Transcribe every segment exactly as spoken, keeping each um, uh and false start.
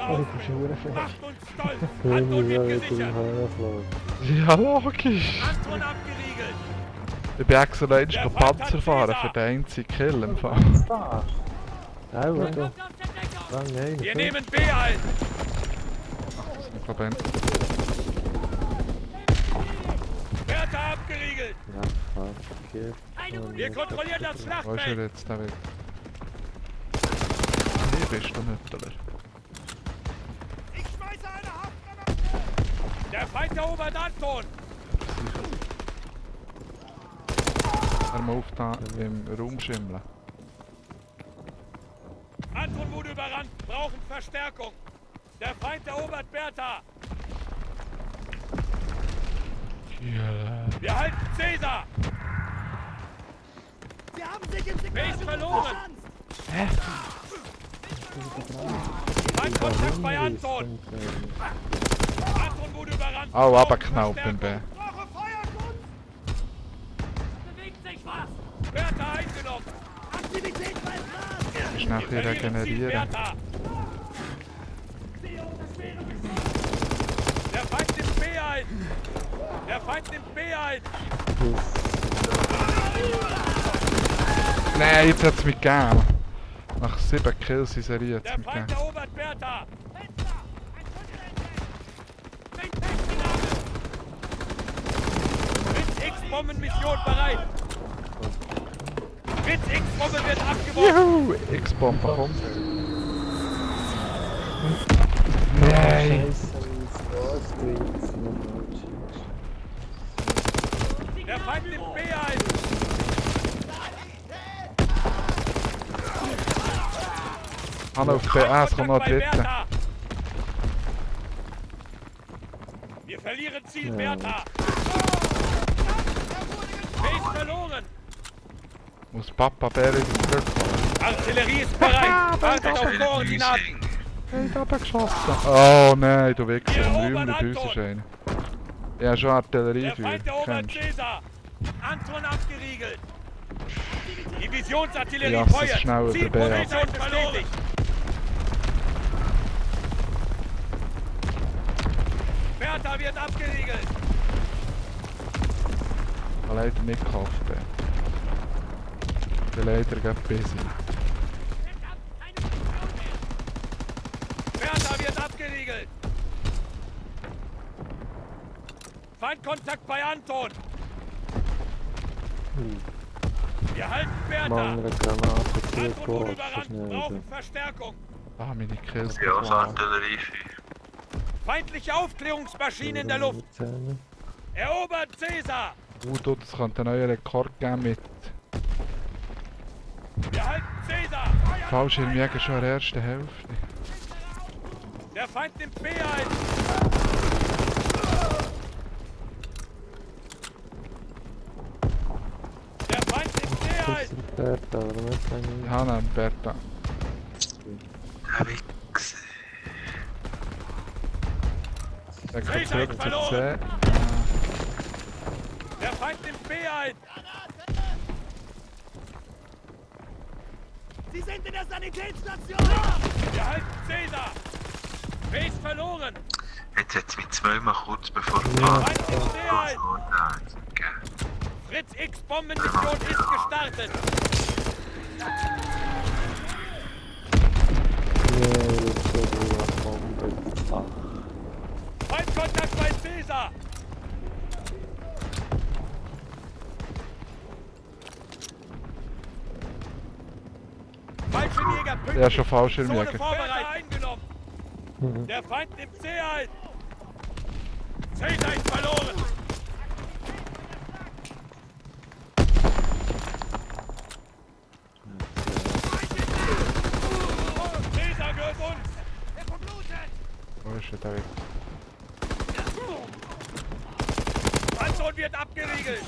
auf! Macht uns stolz! Anton wird gesichert! Ja, logisch! Anton abgeriegelt! Ich bin extra noch einmal Panzer fahren für den einzigen Kill im Fall. Ja, oder? Wir nehmen B ein! Ich glaube, ein... Bertha abgeriegelt! Ja, fuck. Wir kontrollieren das Wo ist Schlachtfeld! er jetzt, David? Hier bist du, Nüttler. Ich schmeiße eine Haftgranate! Der Feind erobert Anton! Hör mal auf, da im Raum schimmeln. Anton wurde überrannt, brauchen Verstärkung! Der Feind erobert Bertha! Ja. Wir halten Caesar! Sie haben sich im Base verloren! Hä? Feindkontakt bei Anton! Anton wurde überrannt! Au, brauchen abgeknallt beim B. Verstärkung. Brauche Feuerschutz! Bewegt sich was! Bertha eingenommen! Aktivität beim Plan! Ist nachher Verlieren Ziel regenerieren. Bertha. Der Feind nimmt B ein! Der Feind nimmt B ein! Nein, jetzt hat es mich gegeben. Nach sieben Kills in Serie hat es Der mich Feind gegeben. erobert Bertha! Fritz X-Bomben-Mission bereit! Fritz X-Bombe wird abgeworfen! Juhu! X-Bombe, komm. Nein! Der Feind nimmt B ein! Hanna auf B, ah, es kommt noch ein Bei dritter. Bertha. Wir verlieren Ziel Ja. Bertha! Base verloren! Muss Papa Bär wieder zurückfahren. Artillerie ist bereit! Wartet auf Koordinaten! Hey, da hat er geschossen. Oh nein, du Wichser, Wir im erobern Räumchen bei uns Anton. ist einer. Ja, schon Artillerie Der für Feind erobert kennst du. Caesar! Anton abgeriegelt! Divisionsartillerie Ja, es ist feuert! schneller dabei, Zielposition bestätigt! Bertha wird abgeriegelt! Ich habe leider nicht gekauft. ey. Ich bin leider gerade busy. Bertha wird abgeriegelt! Feindkontakt bei Anton! Wir halten Bertha! Mangel Granate, vier Anton wurde Gott, überrannt, schnell. brauchen Verstärkung! Ah, meine Kills. Ja, als waren- Artillerie vier. Feindliche Aufklärungsmaschine in der Luft! Erobert Caesar! Uh, du, das könnte einen neuen Rekord geben mit Wir halten Caesar! Fallschirmjäger schon in der ersten Hälfte. Der Feind nimmt B ein! Der Feind nimmt B ein! Hanna und Bertha. Der Wichser. Der Caesar kommt ist zurück zu verloren. C. Der Feind nimmt B ein! Sie sind in der Sanitätsstation! Wir halten Caesar! Base verloren! Jetzt hat es mich zweimal kurz bevor die Der Fahrt Feind nimmt B ein! gegeben. Fritz X-Bombenmission ist gestartet! Feindkontakt bei Caesar! Fallschirmjäger pünktlich! Ja, schon Zone Fallschirmjäger. vorbereitet eingenommen! Der Feind nimmt C ein! Caesar ist verloren! Caesar gehört uns! Er verblutet! Wo ist er, David? Anton wird abgeriegelt!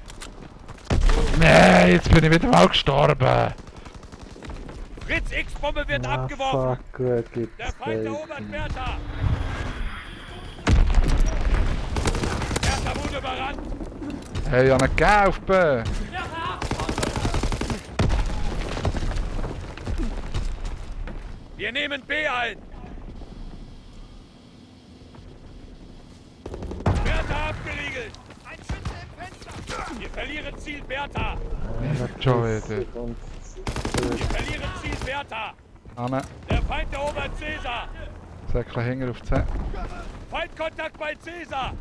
Nein, jetzt bin ich wieder mal gestorben. Fritz X-Bombe wird abgeworfen! Fuck, gut, gibt's Der Feind erobert Bacon. Bertha! Bertha wurde überrannt! Hey, ich habe ihn gegeben auf B. Wir nehmen B ein! Wir verlieren Ziel Bertha. Nicht schon wieder. Und Wir verlieren Ziel Bertha. Anne, Der Feind erobert Caesar. Säckchen Hänger auf zehn. Feindkontakt bei Caesar.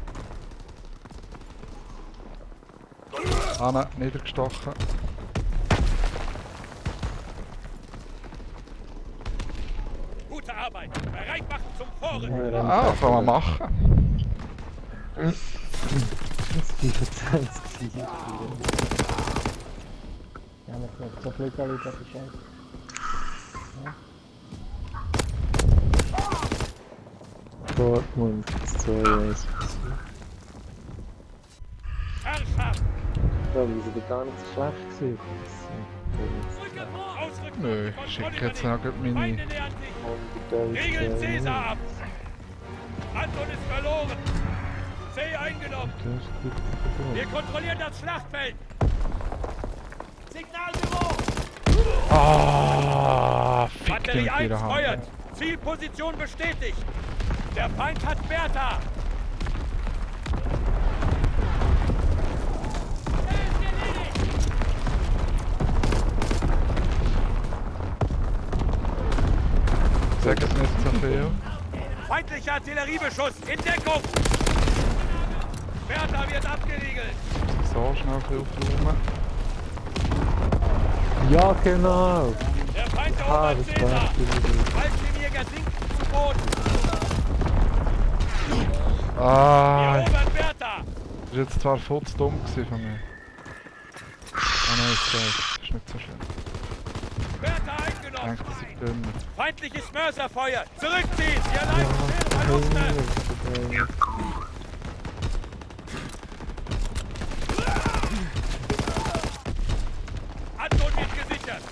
Anne, niedergestochen. Gute Arbeit. Bereit machen zum Vorrücken. Ah, kann man machen. fünfundzwanzig. Ja, met zo'n flugkaliber dat is juist. Dortmund zwei eins. Herrschaft. Ja, wir sind gar nicht so schlecht gewesen. Ausrücken. Nö, Die ich schicke Kontrolle jetzt noch übernehmen. meine... Feinde nähern sich. Regeln Caesar ab. Anton ist verloren. C eingenommen. Wir kontrollieren das Schlachtfeld. Signalbüro. Ah, fick Batterie den eins wieder feuert. haben. Zielposition bestätigt. Der Feind hat Bertha. Sag es nicht so viel. Feindlicher Artilleriebeschuss in Deckung. Bertha wird abgeriegelt. So schnell viel aufräumen. Ja, genau! Der Feind Ah, erobert das Caesar. war Fallschirmjäger sinken zu Boden. Wir Ah, erobern Bertha. das war jetzt zwar voll zu dumm gewesen von mir. Ah nein, ist gut. Ist nicht so schlimm. Bertha Ich eingenommen. denke, das ist dümmer. Feindliches Mörserfeuer. Zurückziehen. Sie erleiden schwere Verluste. Ja, gut. Anton wird gesichert.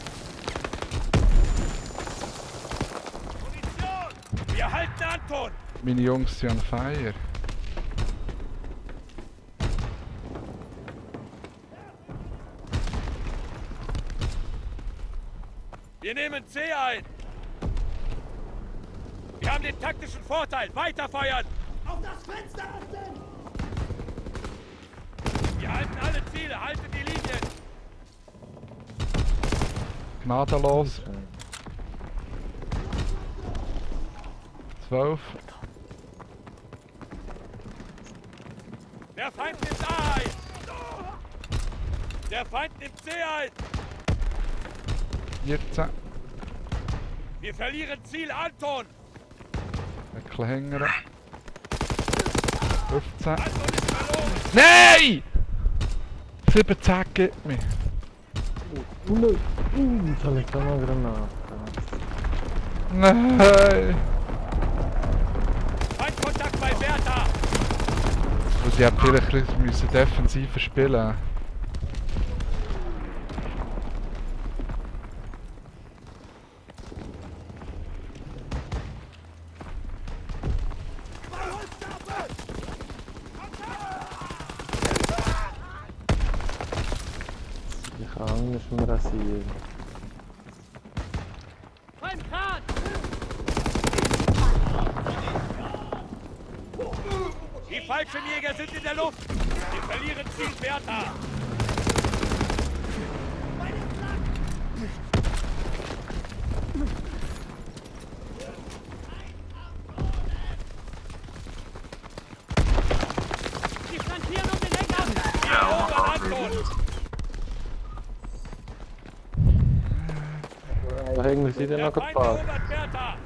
Munition. Wir halten Anton. Meine Jungs sind on fire. Wir nehmen C ein. Wir haben den taktischen Vorteil. Weiterfeuern. Auf das Fenster achten! Wir halten alle Ziele. Halten die Linien. Gnadenlos. zwölf. Der Feind nimmt A ein. Der Feind nimmt C ein. vierzehn. Wir verlieren Ziel Anton. Säckchen Hänger. fünfzehn. Anton ist verloren. Nein! siebzehn gibt mir. Nö! Uh, jetzt habe ich da noch Granaten. Nein! Feindkontakt bei Bertha. Und die haben vielleicht ein bisschen müssen defensiver spielen. Ich kann anders mal rasieren. Beim Kran. Die Fallschirmjäger sind in der Luft. Wir verlieren Ziel Bertha. Die flankieren um den Heckern. Wir erobern Anton. Da hängen sie dann Der noch Feind geparkt. erobert Bertha.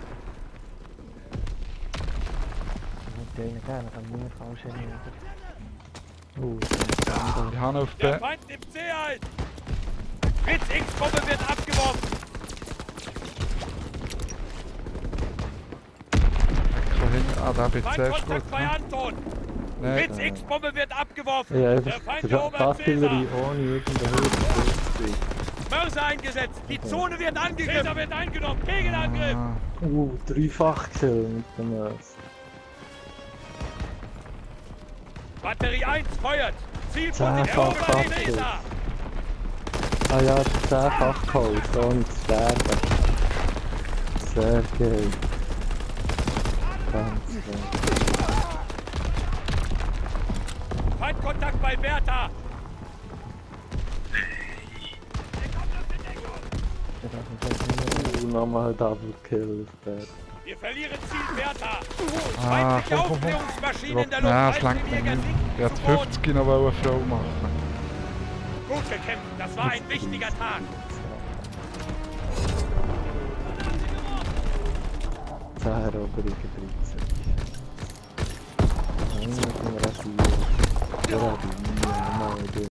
Moet je ene gaan, dan kan ik niet gewoon zitten. Uh, Die haben auf Der B. Feind nimmt C ein. Fritz X-Bombe wird abgeworfen. Säckchen Hänger. Ah, da bin ich zuerst gut. Feindkontakt bei Anton. Nein. Fritz X-Bombe wird abgeworfen. ja, Der einfach Feind die erobert Artillerie Caesar. ohne irgendeine Hilfe. Mörser eingesetzt. Die Zone wird angegriffen. Caesar wird eingenommen. Gegenangriff. Ah, Uh, dreifach Kill mit dem Mörs. Batterie eins feuert. Zielposition Zehnfach erobert Abschuss. Caesar. Ah ja, zehnfach geholt, ohne zu sterben. Sehr geil. Ganz geil. Feindkontakt bei Bertha. Der darf nicht gleich Uh, nochmal Double Kill ist der. Wir verlieren Ziel Bertha. Ah, Feindliche komm, komm, komm. Aufklärungsmaschinen in der Nein, Luft es langt halten mir den Jäger nicht. Ich sinken wollte zu Boden. fünfzig noch eine Frau machen. Gut gekämpft, das war ein wichtiger Tag. zehn Eroberungen, dreizehn. Nein, ich bin rasiert. Ja, die Mia, mal